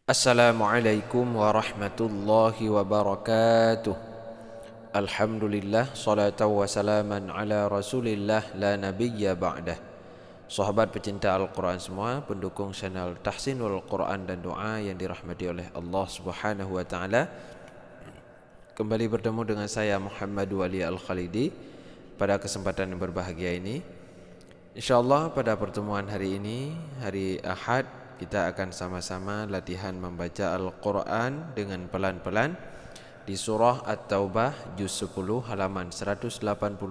Assalamualaikum warahmatullahi wabarakatuh. Alhamdulillah, salatu wa salaman ala rasulillah la nabiyya ba'dah. Sahabat pecinta Al-Quran semua, pendukung channel Tahsinul Quran dan Doa yang dirahmati oleh Allah Subhanahu wa taala. Kembali bertemu dengan saya Muhammad Wali Al-Khalidi pada kesempatan yang berbahagia ini. InsyaAllah pada pertemuan hari ini, hari Ahad, kita akan sama-sama latihan membaca Al-Quran dengan pelan-pelan di surah At-Taubah juz 10 halaman 188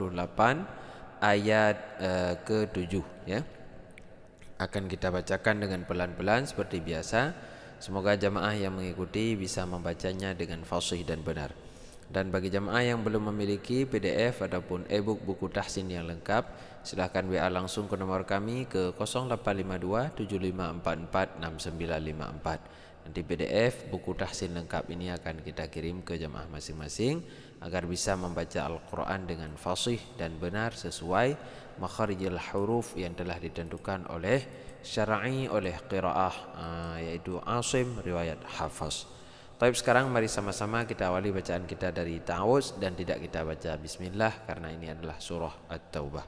ayat ke-7 ya. Akan kita bacakan dengan pelan-pelan seperti biasa. Semoga jamaah yang mengikuti bisa membacanya dengan fasih dan benar. Dan bagi jamaah yang belum memiliki PDF ataupun e-book buku tahsin yang lengkap, silahkan WA langsung ke nomor kami ke 0852 7544 6954. Nanti PDF buku tahsin lengkap ini akan kita kirim ke jamaah masing-masing agar bisa membaca Al-Quran dengan fasih dan benar sesuai makharijil huruf yang telah ditentukan oleh syar'i, oleh qiraah, yaitu Asim riwayat Hafaz. Baik, sekarang mari sama-sama kita awali bacaan kita dari ta'awuz dan tidak kita baca bismillah karena ini adalah surah At-Taubah.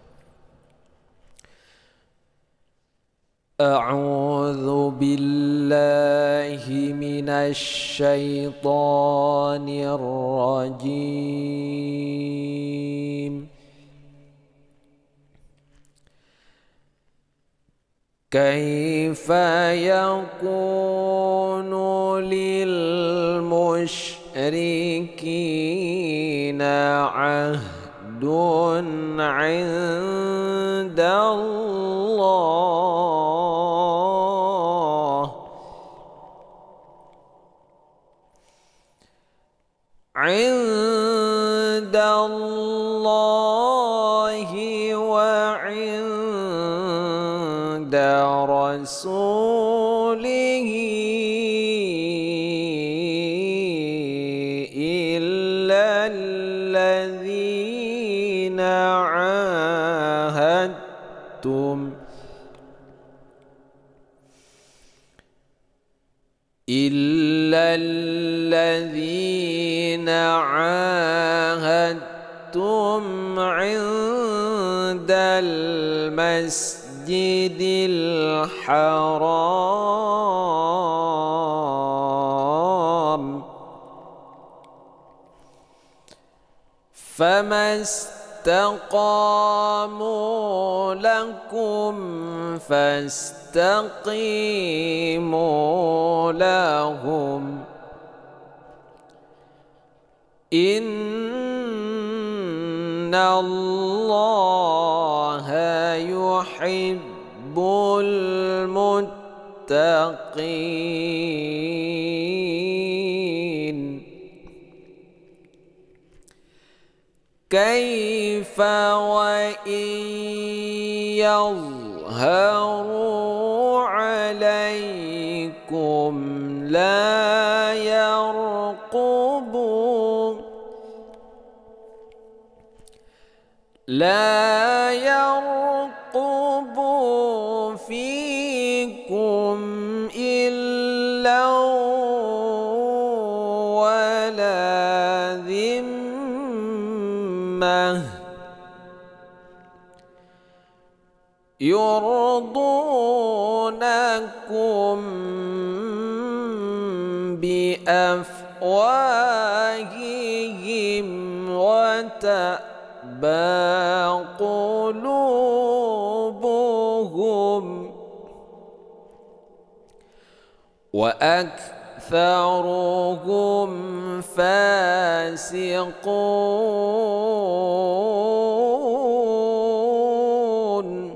A'udzu billahi minasy syaithanir rajim. Kaifa yakunu lil musyrikina ahdun 'inda Allah 'inda Allahi wa 'inda rasulihi illa alladhina 'ahadtum illa alladhina 'ahadtum 'indal masjidil haram famastaqamu lakum fastaqimu lahum innallaha yuhibbul muttaqin. Kaifa wa in yadhharu 'alaykum la yarqubu fikum illa wala dhimmah yurdunakum bi afwahihim wa qulubuhum wa aktharuhum fasiqun.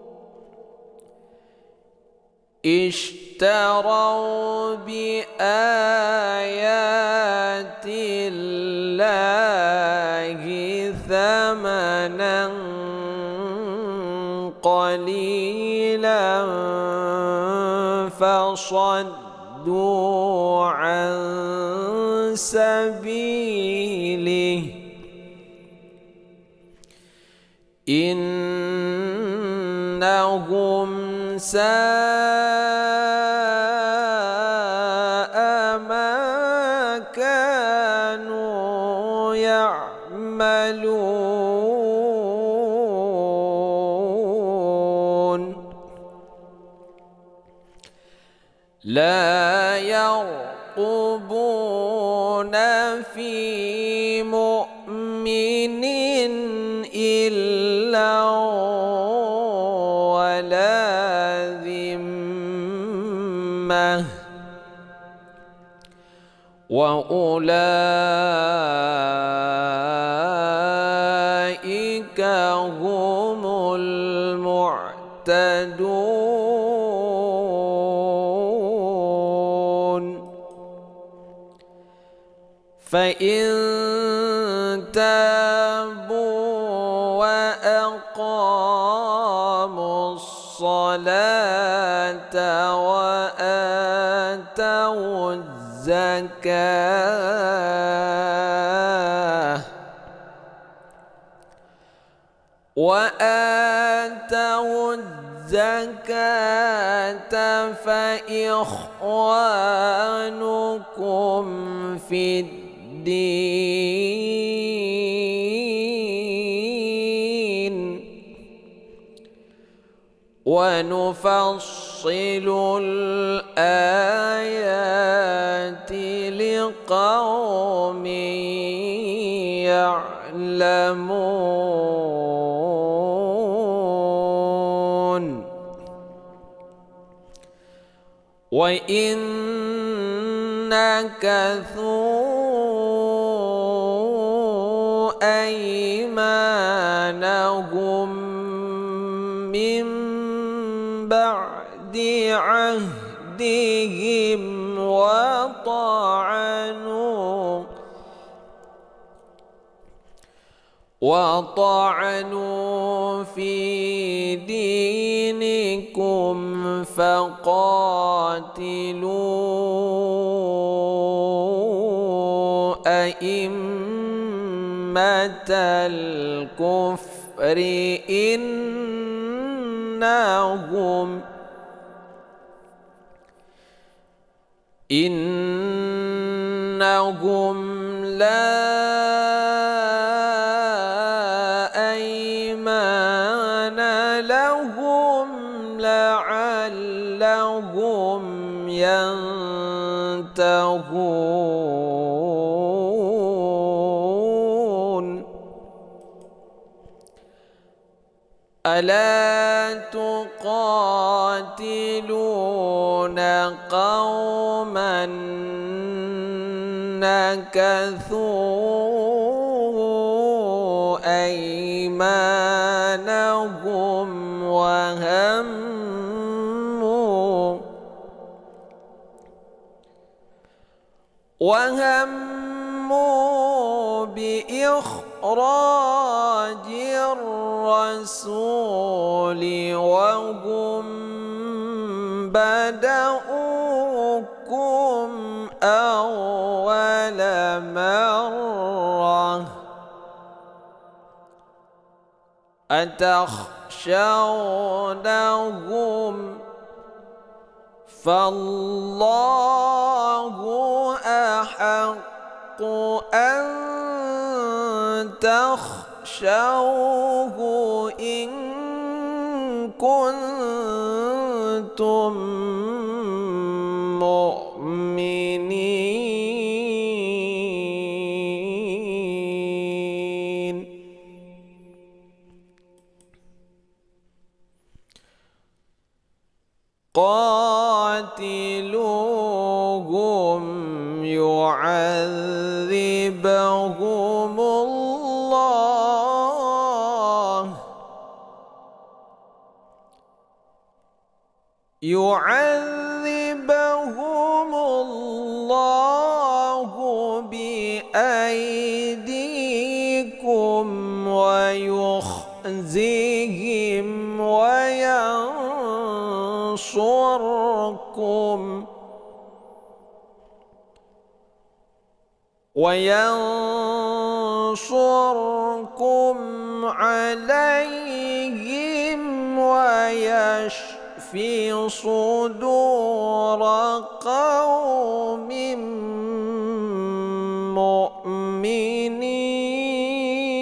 Ishtaraw bi ayatillahi thamanan qalilan fasaddu an sabilih innahum sa'a يعملون لا يرقبون في مؤمن إلا ولا ذمة وأولئك هم المعتدون فإن تابوا وأقاموا الصلاة وآتوا الزكاة فإخوانكم في الدين ونفصل الآيات لقوم يعلمون وإن نكثوا أيمانهم من بعد عهدهم وطعنوا في دينكم فقاتلوا أئمة الكفر إنهم لا أيمان لهم لعلهم ينتهون ألا تقاتلون قوما نكثوا أيمانهم وهموا بإخراج الرسول وهم بدؤوكم أول مرة أتخشونهم فالله أحق أن تخشوه إن كنتم مؤمنين قاتلوهم يعذبهم الله بأيديكم ويخزيهم وينصركم عليهم ويشفي صدور قوم مؤمنين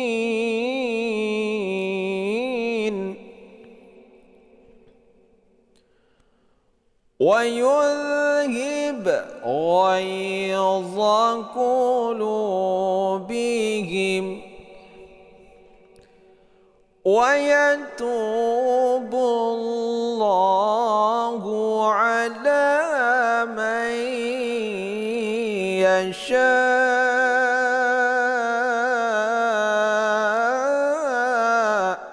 ويذهب غيظ قلوبهم ويتوب الله على من يشاء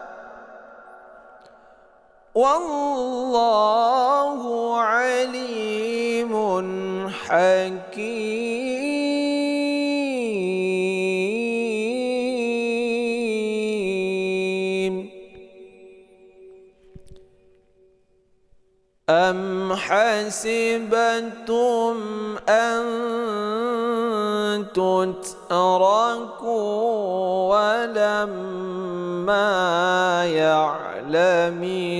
والله عليم حكيم. أم حسبتم أن تتركوا ولما يعلم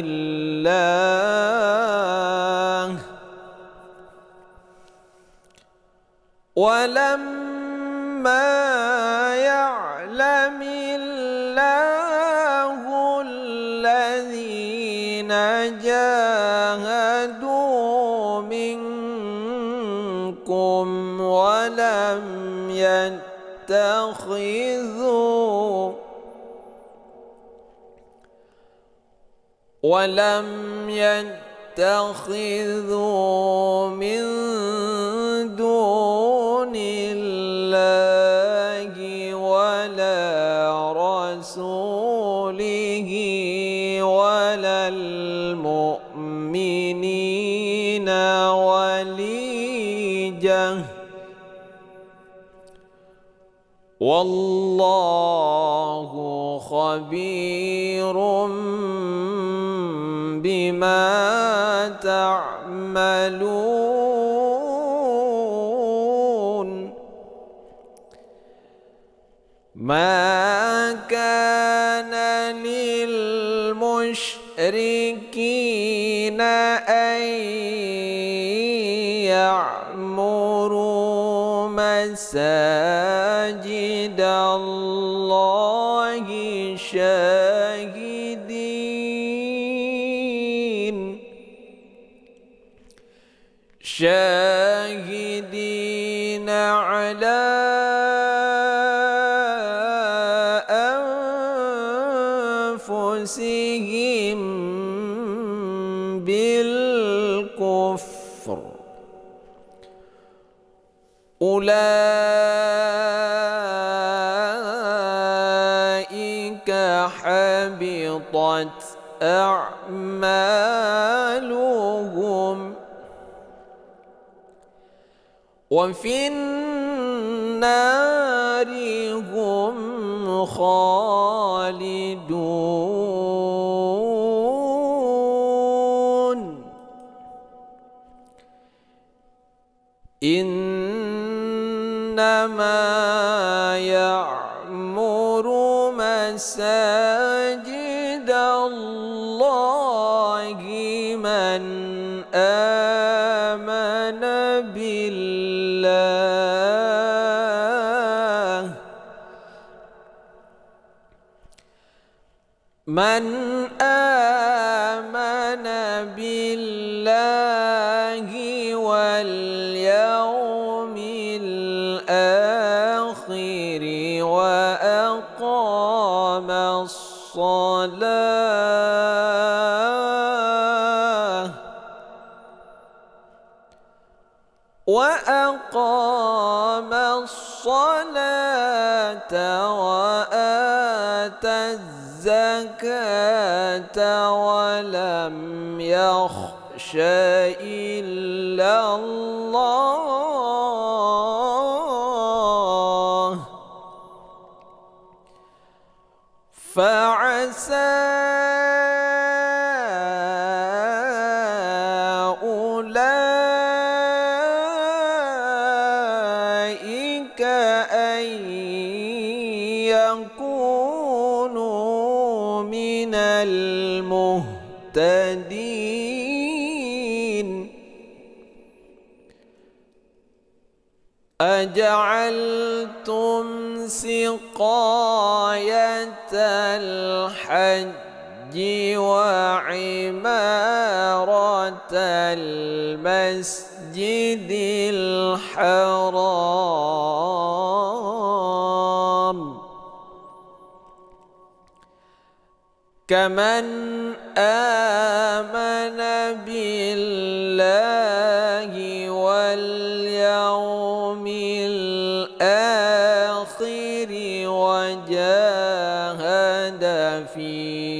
الله الذين جاهدوا منكم ولم يتخذوا من دون الله ولا رسوله ولا المؤمنين وليجة والله خبير بما تعملون. ما كان للمشركين أن يعمروا مساجد الله شاهدين على أنفسهم بالكفر أولئك حبطت أعمالهم وفي النار هم خالدون. إنما يعمر مساجد الله من آمن بالله واليوم الآخر وأقام الصلاة وآتى الزكاة ولم يخش إلا الله فعسى أولئك أن يكونوا من المهتدين. أجعلتم سقاية الحج وعمارة المسجد الحرام كمن آمن بالله واليوم الآخر وجاهد في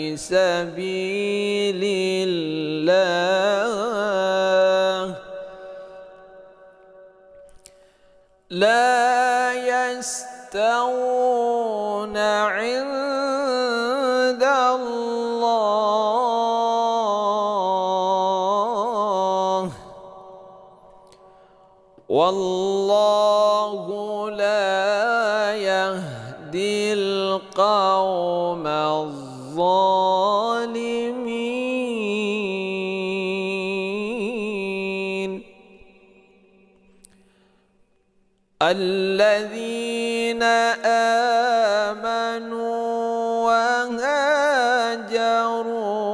سبيل الله لا يستوون عند الله والله لا يهدي القوم الظالمين الذين آمنوا وهاجروا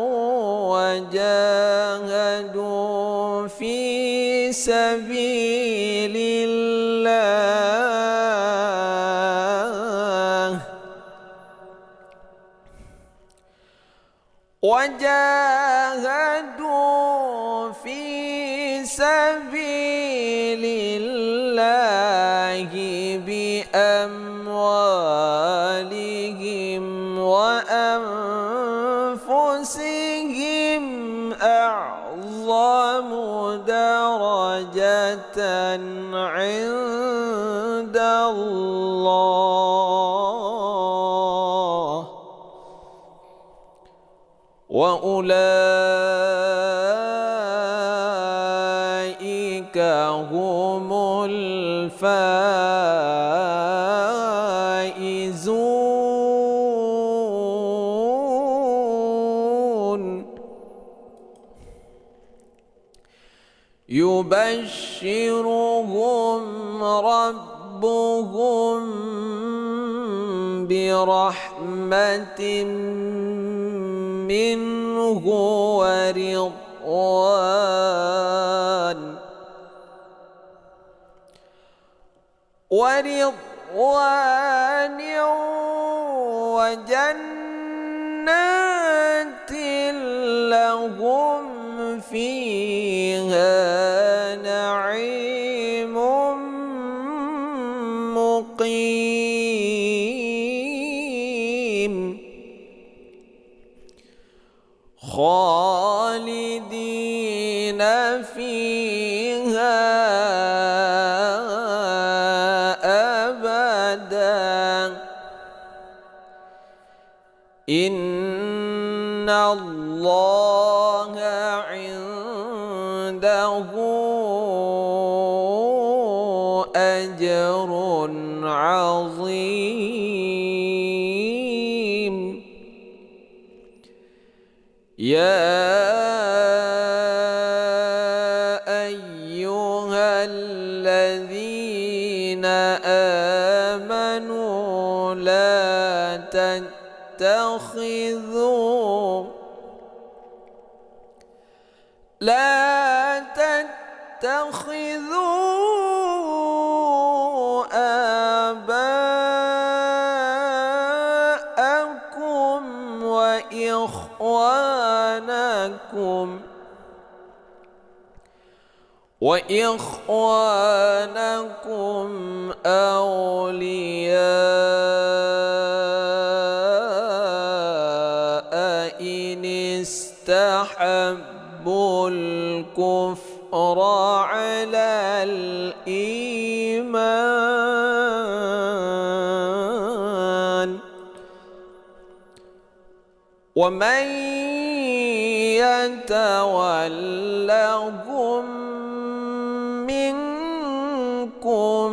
وجاهدوا في سبيل الله وجاهدوا في سبيل الله بأموالهم وأنفسهم أعظم درجة عند الله وأولئك هم الفائزون يبشرهم ربهم برحمة منه ورضوان وجنات لهم فيها نعيم مقيم خالدين فيها أبدا إن الله عنده أجر عظيم يا أيها الذين آمنوا لا تتخذوا آباءكم وإخوانكم أولياء إن استحبوا الكفر على الإيمان ومن يتولهم منكم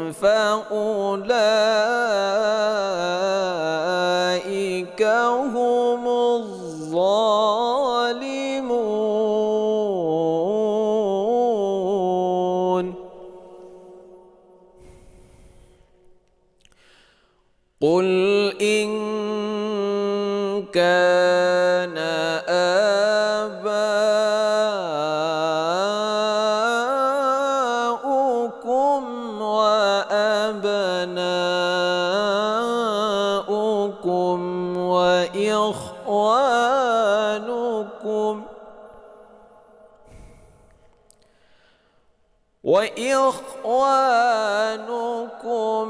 فأولئك هم الظالمون قل إن كان وإخوانكم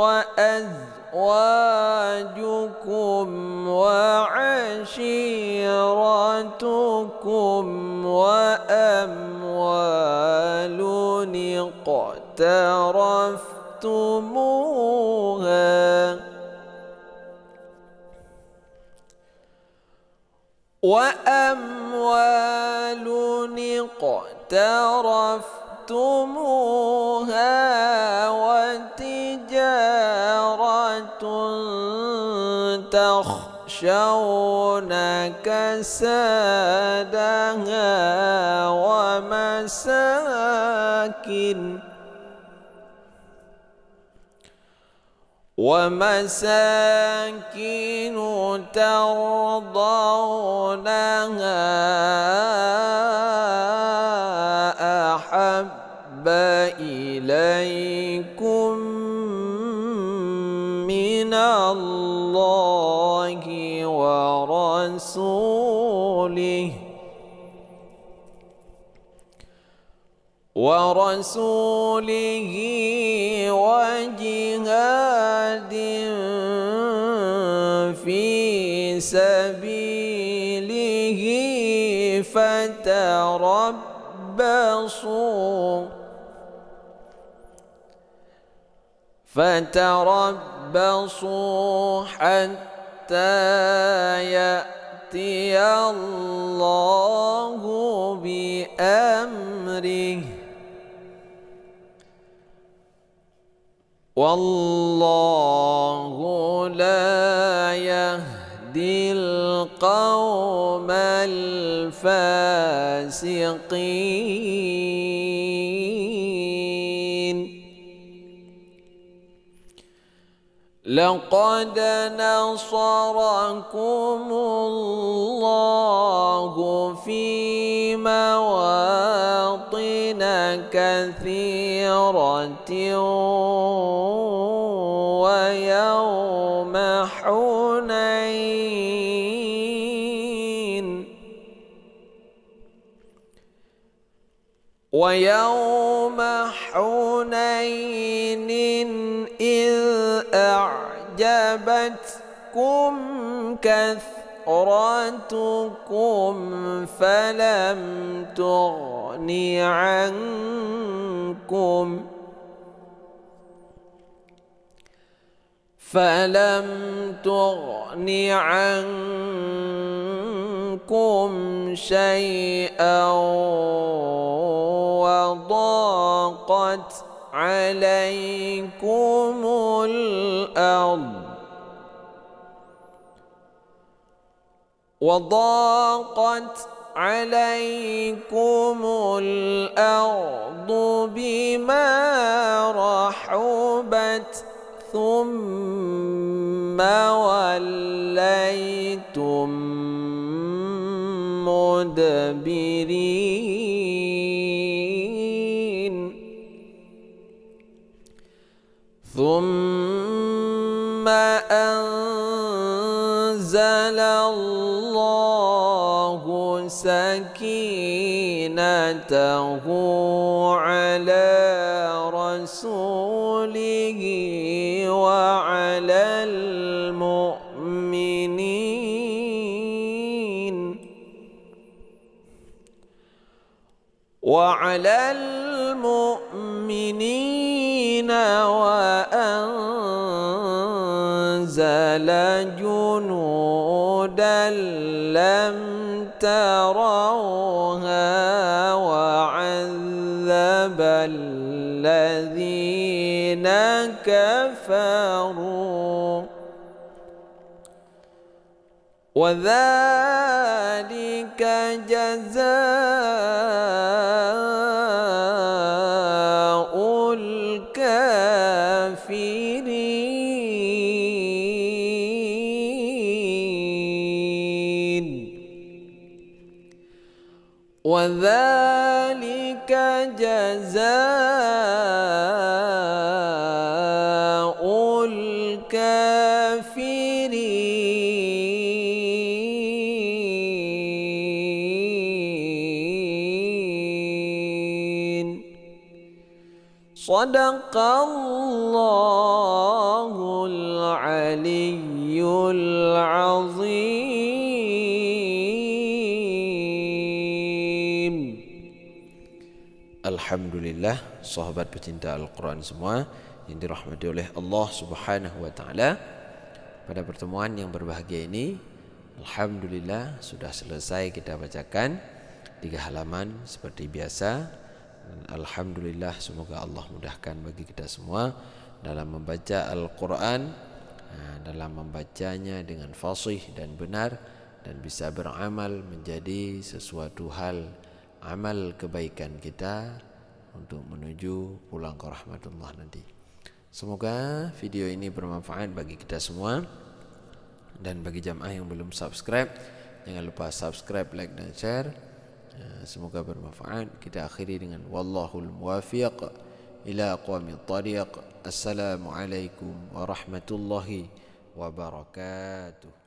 وأزواجكم وعشيرتكم وأموال اقترفتموها وتجارة تخشون كسادها ومساكن ترضونها أحب إليكم من الله ورسوله وجهاد في سبيله فتربصوا حتى يأتي الله بأمره والله لا يهدي القوم الفاسقين. لقد نصركم الله في مواطن كثيرة ويوم حنين إذ أعجبتكم كثرتكم فلم تغن عنكم شيئا وضاقت عليكم الأرض بما رحبت ثم وليتم مدبرين. ثم أنزل الله سكينته على رسوله وعلى المؤمنين وأنزل جنودا لم تروها وعذب الذين كفروا وذلك جزاء الكافرين. وذلك جزاء الكافرين. Sadaqallahul aliyyul azim. Alhamdulillah, sahabat pecinta Al-Quran semua yang dirahmati oleh Allah Subhanahu wa taala. Pada pertemuan yang berbahagia ini, alhamdulillah sudah selesai kita bacakan 3 halaman seperti biasa. Dan alhamdulillah, semoga Allah mudahkan bagi kita semua dalam membaca Al-Quran, dalam membacanya dengan fasih dan benar, dan bisa beramal menjadi sesuatu hal amal kebaikan kita untuk menuju pulang ke rahmatullah nanti. Semoga video ini bermanfaat bagi kita semua. Dan bagi jamaah yang belum subscribe, jangan lupa subscribe, like dan share. Semoga bermanfaat. Kita akhiri dengan wallahul muwafiq ila aqwamit thariq. Assalamualaikum warahmatullahi wabarakatuh.